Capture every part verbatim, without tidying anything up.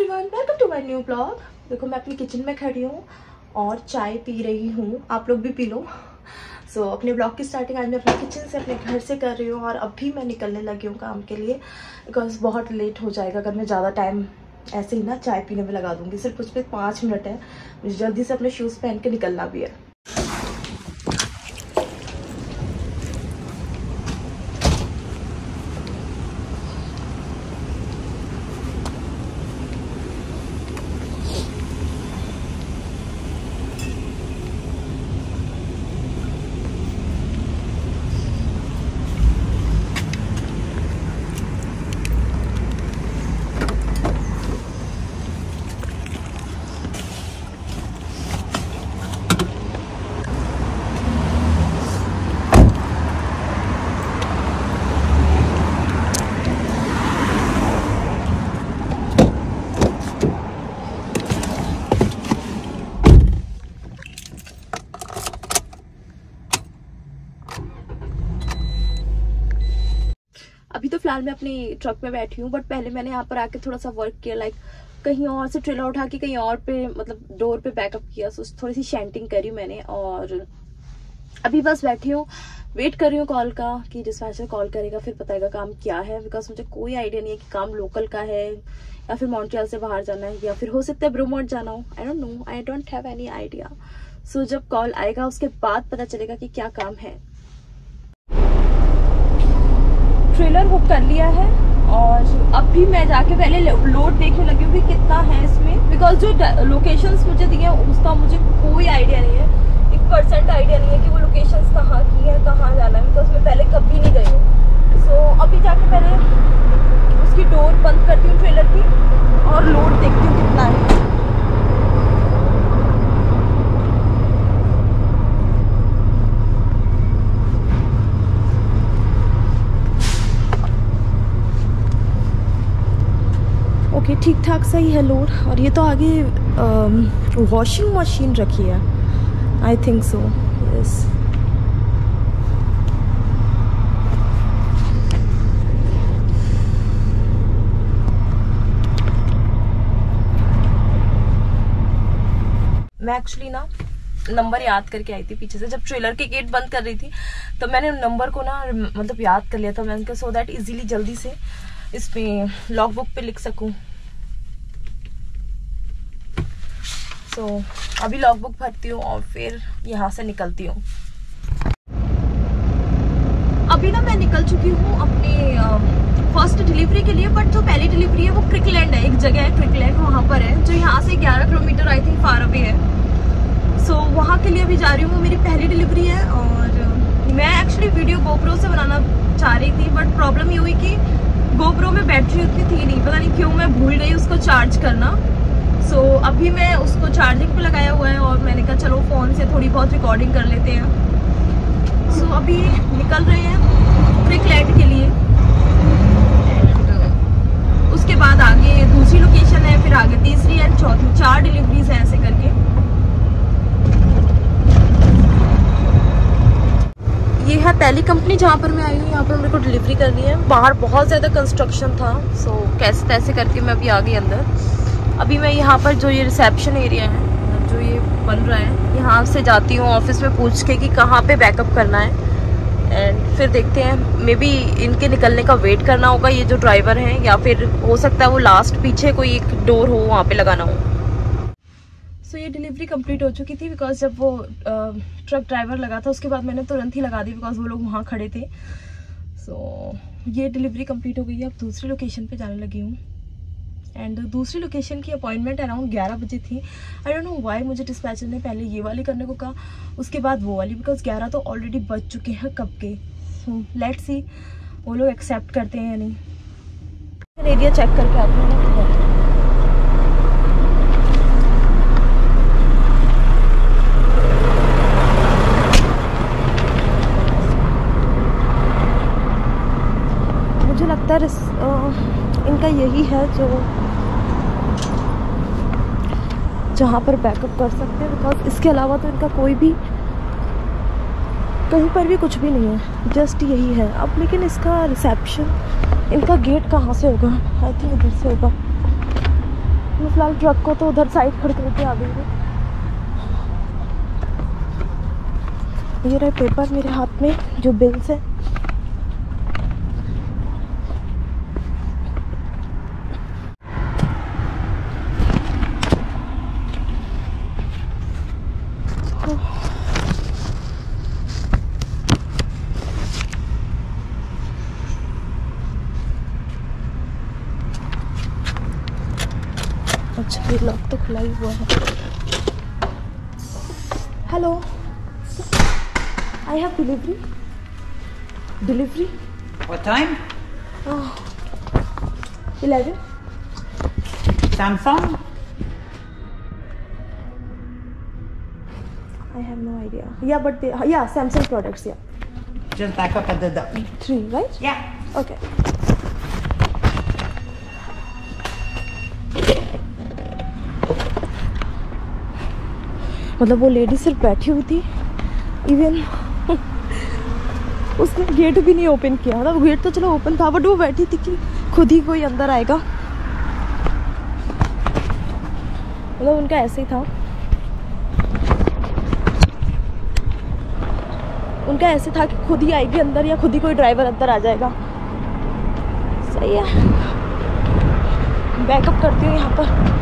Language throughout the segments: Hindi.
Everyone, welcome to my new blog. देखो मैं अपनी किचन में खड़ी हूँ और चाय पी रही हूँ, आप लोग भी पी लो। सो so, अपने ब्लॉग की स्टार्टिंग आज मैं अपने किचन से, अपने घर से कर रही हूँ और अभी मैं निकलने लगी हूँ काम के लिए, बिकॉज बहुत लेट हो जाएगा अगर मैं ज़्यादा टाइम ऐसे ही ना चाय पीने में लगा दूँगी। सिर्फ उस पर पाँच मिनट है, मुझे जल्दी से अपने शूज़ पहन के निकलना भी है। अभी तो फिलहाल मैं अपनी ट्रक में बैठी हूँ, बट पहले मैंने यहाँ पर आके थोड़ा सा वर्क किया, लाइक कहीं और से ट्रेलर उठा के कहीं और पे मतलब डोर पे बैकअप किया। सो थोड़ी सी शेंटिंग करी मैंने और अभी बस बैठी हूँ, वेट कर रही हूँ कॉल का कि डिस्पैचर कॉल करेगा, फिर बताएगा काम क्या है। बिकॉज मुझे कोई आइडिया नहीं है कि काम लोकल का है या फिर मॉन्ट्रियल से बाहर जाना है या फिर हो सकता है ब्रूमोंट जाना हो। I don't know, I don't have any idea. So जब कॉल आएगा उसके बाद पता चलेगा कि क्या काम है। ट्रेलर बुक कर लिया है और अब भी मैं जाके पहले लोड देखने लगी हूँ कि कितना है इसमें, बिकॉज जो लोकेशंस मुझे दिए हैं उसका मुझे कोई आइडिया नहीं है, एक परसेंट आइडिया नहीं है कि वो लोकेशंस कहाँ की है, कहाँ जाना है, बिकॉज मैं पहले कभी नहीं गई हूँ। सो so, अभी जाके पहले उसकी डोर बंद करती हूँ ट्रेलर की और लोड देखती हूँ कितना है। ओके okay, ठीक ठाक सही है लोड। और ये तो आगे वॉशिंग मशीन रखी है, आई थिंक सो, यस। मैं एक्चुअली ना नंबर याद करके आई थी पीछे से, जब ट्रेलर के गेट बंद कर रही थी तो मैंने नंबर को ना मतलब याद कर लिया था मैंने, सो दैट इजीली जल्दी से इसमें लॉग बुक पे लिख सकूं। सो so, अभी लॉग बुक भरती हूँ और फिर यहाँ से निकलती हूँ। अभी ना मैं निकल चुकी हूँ अपनी फर्स्ट डिलीवरी के लिए, बट जो पहली डिलीवरी है वो क्रिकलैंड है, एक जगह है क्रिकलैंड, वहाँ पर है जो यहाँ से ग्यारह kilometre I think far away है। सो so, वहाँ के लिए अभी जा रही हूँ, वो मेरी पहली डिलीवरी है। और मैं एक्चुअली वीडियो गोप्रो से बनाना चाह रही थी, बट प्रॉब्लम ये हुई कि गोप्रो में बैटरी उतनी थी नहीं, पता नहीं क्यों मैं भूल गई उसको चार्ज करना। सो so, अभी मैं उसको चार्जिंग पे लगाया हुआ है और मैंने कहा चलो फ़ोन से थोड़ी बहुत रिकॉर्डिंग कर लेते हैं। सो so, अभी निकल रहे हैं क्रिकलैंड के लिए एंड उसके बाद आगे दूसरी लोकेशन है, फिर आगे तीसरी एंड चौथी, चार डिलीवरीज हैं ऐसे करके। ये है पहली कंपनी जहाँ पर मैं आई हूँ, यहाँ पर मेरे को डिलीवरी करनी है। बाहर बहुत ज़्यादा कंस्ट्रक्शन था, सो so, कैसे तैसे करके मैं अभी आ गई अंदर। अभी मैं यहाँ पर जो ये रिसेप्शन एरिया है, जो ये बन रहा है, यहाँ से जाती हूँ ऑफिस में पूछ के कि कहाँ पे बैकअप करना है एंड फिर देखते हैं। मे बी इनके निकलने का वेट करना होगा ये जो ड्राइवर हैं, या फिर हो सकता है वो लास्ट पीछे कोई एक डोर हो वहाँ पे लगाना हो। सो so, ये डिलीवरी कंप्लीट हो चुकी थी, बिकॉज जब वो ट्रक ड्राइवर लगा था उसके बाद मैंने तुरंत ही लगा दी, बिकॉज वो लोग वहाँ खड़े थे। सो so, ये डिलीवरी कंप्लीट हो गई है, अब दूसरी लोकेशन पे जाने लगी हूँ एंड दूसरी लोकेशन की अपॉइंटमेंट अराउंड ग्यारह बजे थी। आई डोंट नो व्हाई मुझे डिस्पैचर ने पहले ये वाली करने को कहा, उसके बाद वो वाली, बिकॉज ग्यारह तो ऑलरेडी बज चुके हैं कब के। सो लेट्स सी वो लोग एक्सेप्ट करते हैं या नहीं। एरिया चेक करके आते हैं ना। मुझे लगता है इनका यही है जो जहाँ पर बैकअप कर सकते हैं, बिकॉज इसके अलावा तो इनका कोई भी कहीं पर भी कुछ भी नहीं है, जस्ट यही है। अब लेकिन इसका रिसेप्शन, इनका गेट कहाँ से होगा? आई थिंक इधर से होगा। फिलहाल ट्रक को तो उधर साइड खड़ करके आ गई हूँ। ये रहे पेपर मेरे हाथ में, जो बिल्स है। अच्छा, ये लॉक तो खुला ही हुआ है। Hello, I have delivery. Delivery. What time? Oh, eleven. Samsung? I have no idea. Yeah, but they, yeah, Samsung products. Yeah. Just back up at the door. Three, right? Yeah. Okay. मतलब वो लेडी सिर्फ बैठी हुई थी, इवन उसने गेट भी नहीं ओपन किया। मतलब गेट तो चलो ओपन था, बट वो बैठी थी कि खुद ही कोई अंदर आएगा। मतलब उनका ऐसे ही था, उनका ऐसे था कि खुद ही आएगी अंदर या खुद ही कोई ड्राइवर अंदर आ जाएगा। सही है, बैकअप करती हूँ यहाँ पर।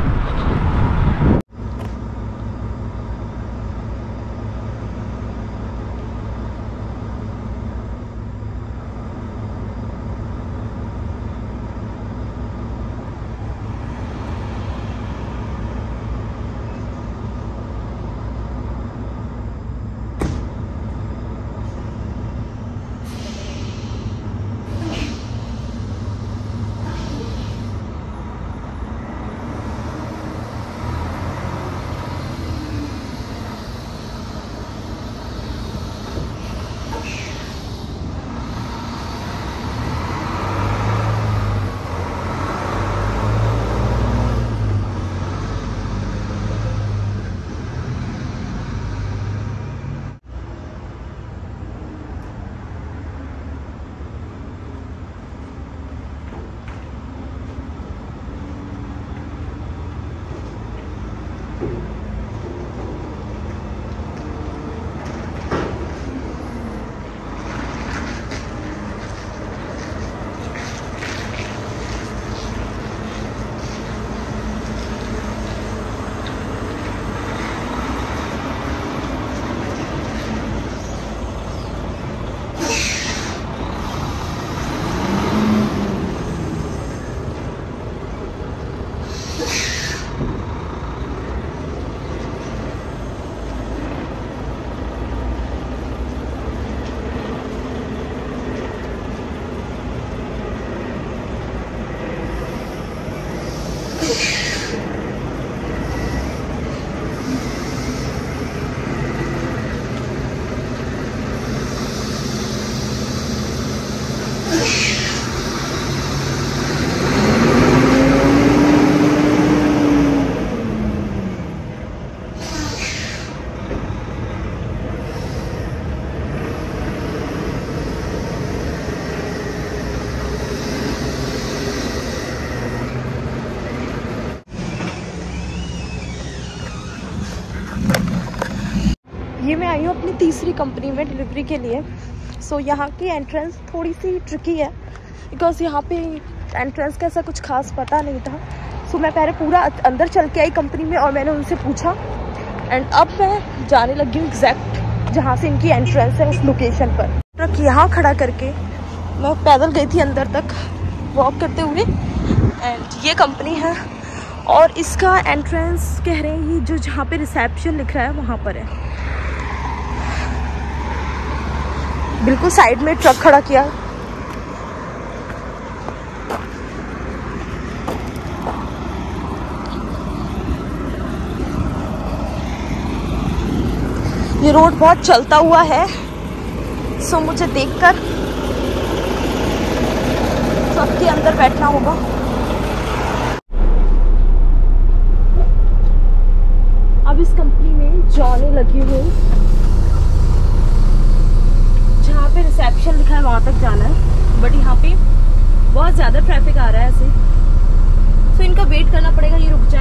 ये मैं आई हूँ अपनी तीसरी कंपनी में डिलीवरी के लिए। सो so, यहाँ की एंट्रेंस थोड़ी सी ट्रिकी है, बिकॉज यहाँ पे एंट्रेंस का ऐसा कुछ खास पता नहीं था। सो so, मैं पहले पूरा अंदर चल के आई कंपनी में और मैंने उनसे पूछा, एंड अब मैं जाने लगी हूँ एग्जैक्ट जहाँ से इनकी एंट्रेंस है, उस लोकेशन पर। ट्रक यहाँ खड़ा करके मैं पैदल गई थी अंदर तक वॉक करते हुए, एंड ये कंपनी है और इसका एंट्रेंस कह रहे हैं ये जो जहाँ पे रिसेप्शन लिख रहा है वहाँ पर है। बिल्कुल साइड में ट्रक खड़ा किया। ये रोड बहुत चलता हुआ है, सो मुझे देखकर सबके अंदर बैठना होगा। अब इस कंपनी में जाने लगी हूँ, जहाँ पे रिसेप्शन लिखा है वहाँ तक जाना है, बट यहाँ पे बहुत ज़्यादा ट्रैफिक आ रहा है ऐसे, तो इनका वेट करना पड़ेगा। ये रुक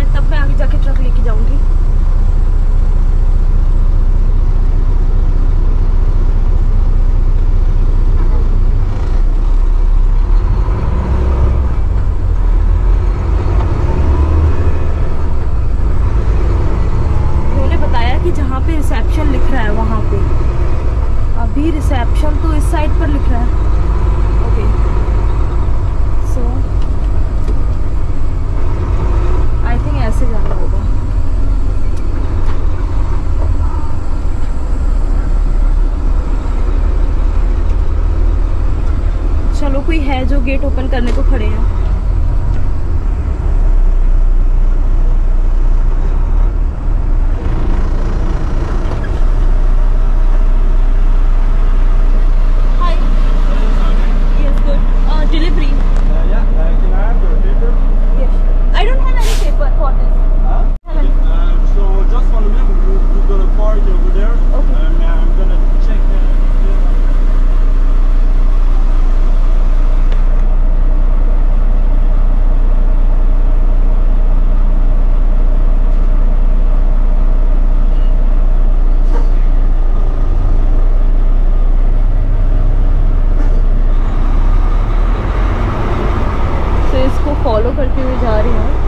गेट ओपन करने को खड़े हैं। फॉलो करते हुए जा रही हूँ।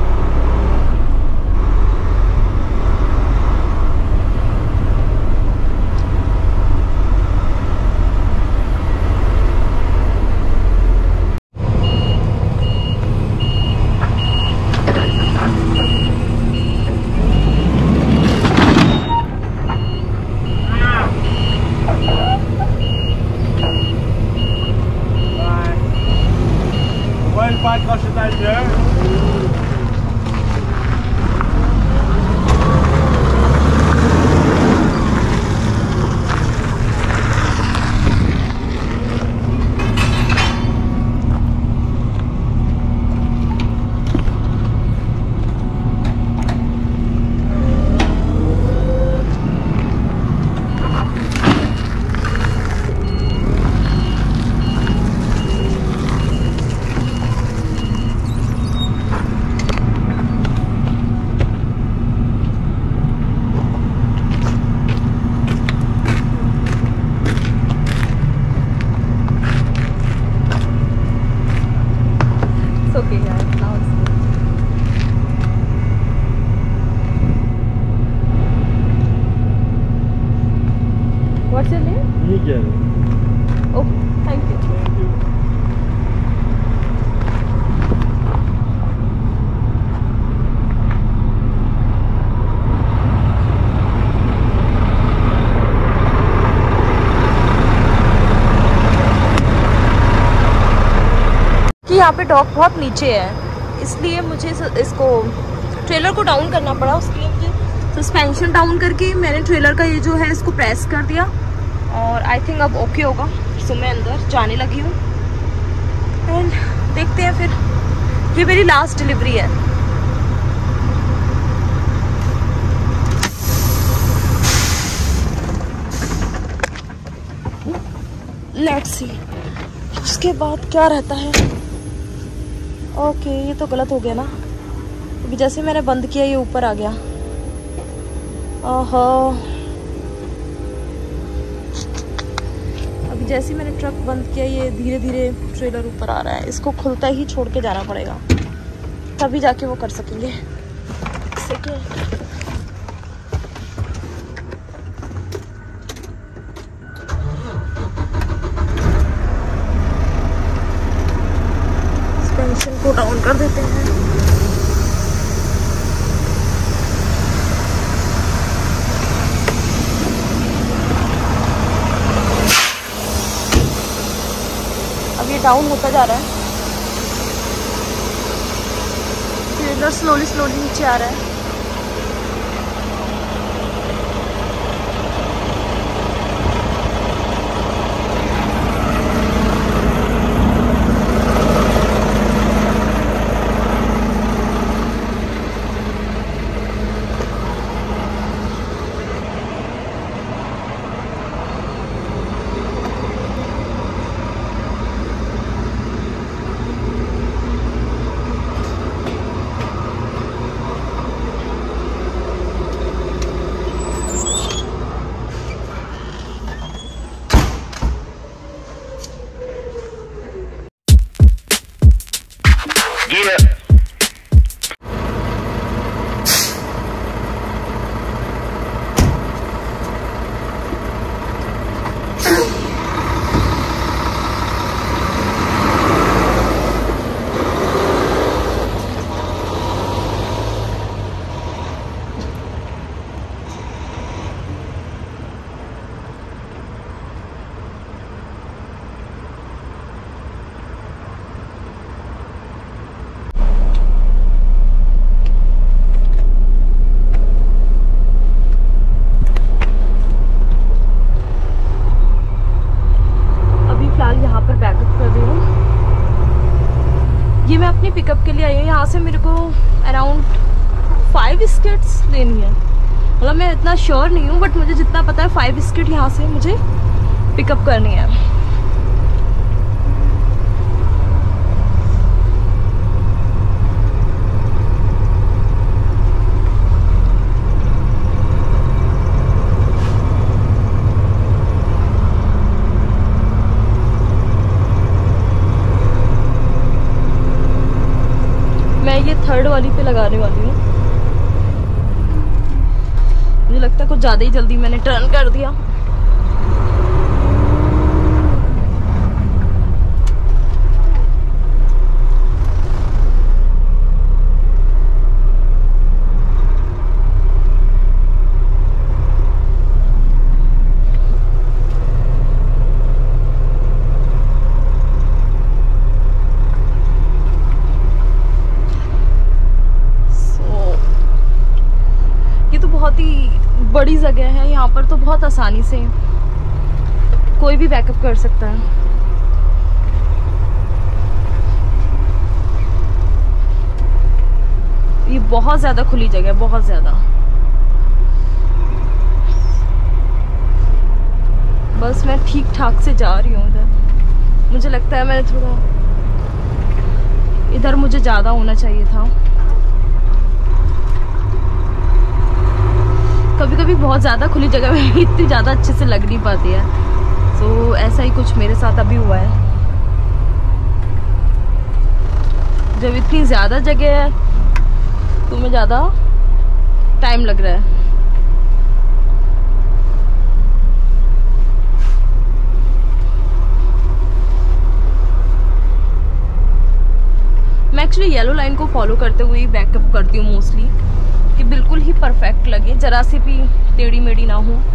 What's your name? Miguel. Oh, thank you. Thank you. कि यहाँ पे डॉक बहुत नीचे है, इसलिए मुझे इसको ट्रेलर को डाउन करना पड़ा। उसके लिए मुझे सस्पेंशन डाउन करके मैंने ट्रेलर का ये जो है इसको प्रेस कर दिया और आई थिंक अब ओके होगा। सो मैं अंदर जाने लगी हूँ एंड देखते हैं फिर। ये मेरी लास्ट डिलीवरी है। लेट्स सी उसके बाद क्या रहता है। ओके ये तो गलत हो गया ना, क्योंकि जैसे मैंने बंद किया ये ऊपर आ गया। ओहो, अभी जैसे मैंने ट्रक बंद किया ये धीरे धीरे ट्रेलर ऊपर आ रहा है। इसको खुलता ही छोड़ के जाना पड़ेगा, तभी जाके वो कर सकेंगे। सस्पेंशन को डाउन कर देते हैं। अब ये डाउन होता जा रहा है, ट्रेलर स्लोली स्लोली नीचे आ रहा है। से मेरे को अराउंड फाइव स्किट्स लेनी है। मतलब मैं इतना श्योर नहीं हूँ, बट मुझे जितना पता है फाइव स्किट यहाँ से मुझे पिकअप करनी है। मैं ये थर्ड वाली पे लगाने वाली हूँ। मुझे लगता है कुछ ज़्यादा ही जल्दी मैंने टर्न कर दिया। बहुत ही बड़ी जगह है, यहाँ पर तो बहुत आसानी से कोई भी बैकअप कर सकता है। ये बहुत ज़्यादा खुली जगह है, बहुत ज़्यादा। बस मैं ठीक ठाक से जा रही हूँ इधर। मुझे लगता है मैंने थोड़ा इधर मुझे ज़्यादा होना चाहिए था। कभी कभी बहुत ज़्यादा खुली जगह में इतनी ज़्यादा अच्छे से लग नहीं पाती है। तो ऐसा ही कुछ मेरे साथ अभी हुआ है। जब इतनी ज़्यादा जगह है तो मैं ज़्यादा टाइम लग रहा है। मैं एक्चुअली येलो लाइन को फॉलो करते हुए ही बैकअप करती हूँ मोस्टली, कि बिल्कुल ही परफेक्ट लगे, जरा सी भी टेढ़ी मेढ़ी ना हो।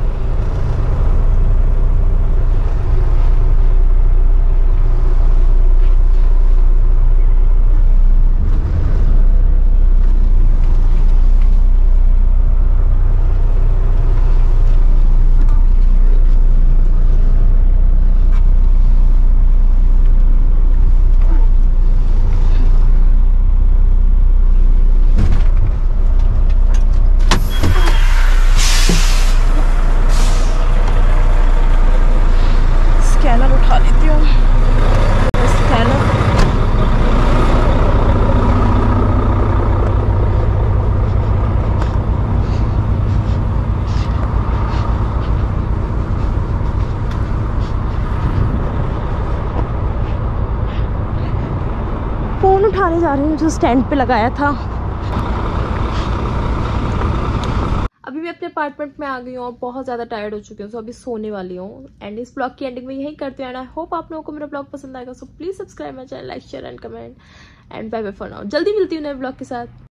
उठा लेती हूँ स्कैनर। फोन उठाने जा रही हूँ जो स्टैंड पे लगाया था। अभी मैं अपने अपार्टमेंट में आ गई हूँ और बहुत ज़्यादा टायर्ड हो चुकी हूँ, सो अभी सोने वाली हूँ। एंड इस ब्लॉग की एंडिंग में यही करते हैं। एंड आई होप आप लोगों को मेरा ब्लॉग पसंद आएगा। So please subscribe my channel, like share and comment and bye bye for now. जल्दी मिलती हूँ नए ब्लॉग के साथ।